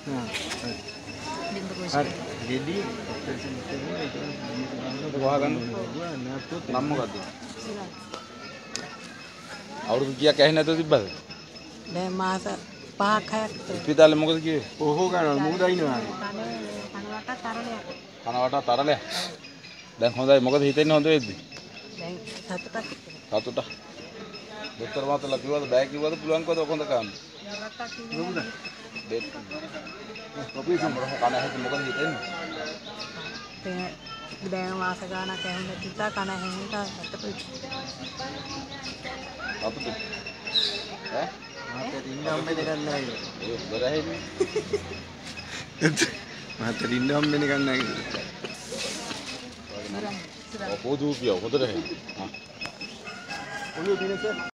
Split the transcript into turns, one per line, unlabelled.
හරි. ගෙඩි
වහගන්න. නම් මොකද්ද? අවුරුදු කීයක් ඇහෙන්නේ නැතුව තිබ්බද?
දැන් මාස 5ක් 6ක් විතර.
ඉස්පිතාලේ මොකද කිව්වේ?
ඔහො ගන්න මූද අයින්නවා.
කනවට තරලයක්.
කනවට තරලයක්. දැන් හොඳයි. මොකද හිතෙන්නේ හොඳ වෙද්දි?
දැන් සතුටක් විතර.
සතුටක්. දොස්තර මහත්තයලා කිව්වද බෑ කිව්වද පුළුවන් කිව්වද කොහොමද කරන්නේ?
රටක් කිව්වද?
දෙත්. කොපි සම්බර කන හැටි මොකද හිතෙන්නේ?
දැන් මාස ගානක් ඇහෙන්නේ තිතා කන ඇහෙන්න සතුටුයි.
සතුටු. ඈ?
මාතේ ඉන්න හම්බෙන්නේ නැහැ.
ඒ බරහෙන්නේ.
මාතේ ඉන්න හම්බෙන්නේ නැහැ.
ඔය පොදු පියව හොඳට හෙන්න. හා.
ඔළුව දිනස